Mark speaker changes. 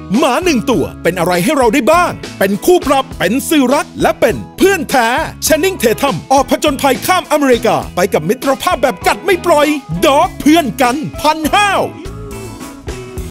Speaker 1: หมาหนึ่งตัวเป็นอะไรให้เราได้บ้างเป็นคู่ปรับเป็นสื่อรักและเป็นเพื่อนแท้แชนนิงเททัมออกผจญภัยข้ามอเมริกาไปกับมิตรภาพแบบกัดไม่ปล่อยด็อกเพื่อนกันพันห้าว